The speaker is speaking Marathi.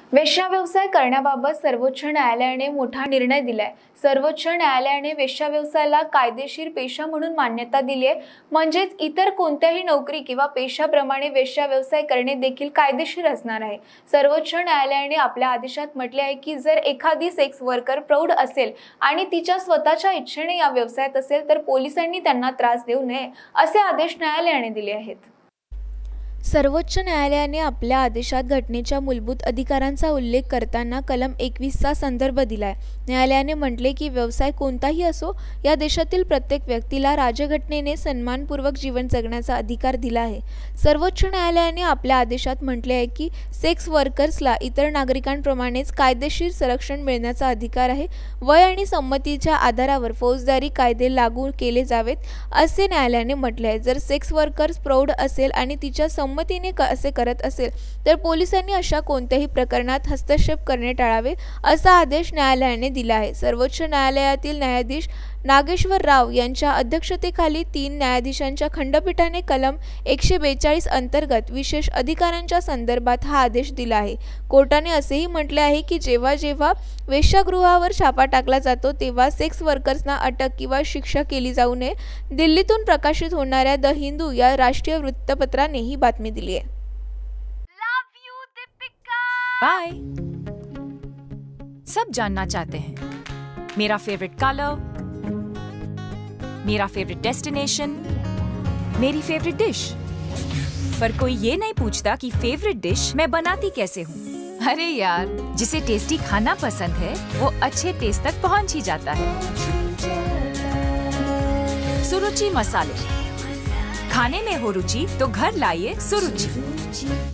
वेश्या व्यवसाय करण्याबाबत सर्वोच्च न्यायालयाने मोठा निर्णय दिलाय। सर्वोच्च न्यायालयाने वेश्या व्यवसायाला कायदेशीर पेशा म्हणून मान्यता दिली आहे। म्हणजेच इतर कोणत्याही नोकरी किंवा पेशाप्रमाणे वेश्या व्यवसाय करणे देखील कायदेशीर असणार आहे। सर्वोच्च न्यायालयाने आपल्या आदेशात म्हटले आहे की जर एखादी सेक्स वर्कर प्रौढ असेल आणि तिच्या स्वतःच्या इच्छेने या व्यवसायात असेल तर पोलिसांनी त्यांना त्रास देऊ नये असे आदेश न्यायालयाने दिले आहेत। सर्वोच्च न्यायालयाने आपल्या आदेशात घटनेच्या मूलभूत अधिकारांचा उल्लेख करताना कलम 21चा संदर्भ दिलाय। न्यायालयाने म्हटले की व्यवसाय कोणताही असो, या देशातील प्रत्येक व्यक्तीला राज्यघटनेने सन्मानपूर्वक जीवन जगण्याचा अधिकार दिला आहे। सर्वोच्च न्यायालयाने आपल्या आदेशात म्हटले आहे की सेक्स वर्कर्सला इतर नागरिकांप्रमाणेच कायदेशीर संरक्षण मिळण्याचा अधिकार आहे। वय आणि संमतीच्या आधारावर फौजदारी कायदे लागू केले जावेत असे न्यायालयाने म्हटले आहे। जर सेक्स वर्कर्स प्रौढ असेल आणि तिच्या संमतीने असे करत असेल तर पोलिसांनी अशा कोणत्याही प्रकरणात हस्तक्षेप करणे टाळावे असा आदेश न्यायालयाने दिला आहे। सर्वोच्च न्यायालयातील न्यायाधीश नागेश्वर राव यांच्या अध्यक्षतेखाली 3 न्यायाधीशांच्या खंडपीठाने कलम 142 अंतर्गत विशेष अधिकारांच्या संदर्भात हा आदेश दिला आहे। कोर्टाने असेही म्हटले आहे की जेव्हा वेश्यागृहावर छापा टाकला जातो तेव्हा सेक्स वर्कर्सना अटक किंवा शिक्षा केली जाऊ नये। दिल्लीतून प्रकाशित होणाऱ्या द हिंदू या राष्ट्रीय वृत्तपत्राने ही बातमी दिली आहे। बाय। सब जानना चाहते हैं मेरा फेवरेट कलर, मेरा फेवरेट डेस्टिनेशन, मेरी फेवरेट डिश, पर कोई ये नहीं पूछता कि फेवरेट डिश मैं बनाती कैसे हूँ। अरे यार, जिसे टेस्टी खाना पसंद है वो अच्छे टेस्ट तक पहुँच ही जाता है। सुरुचि मसाले, खाने में हो रुचि तो घर लाइए सुरुचि।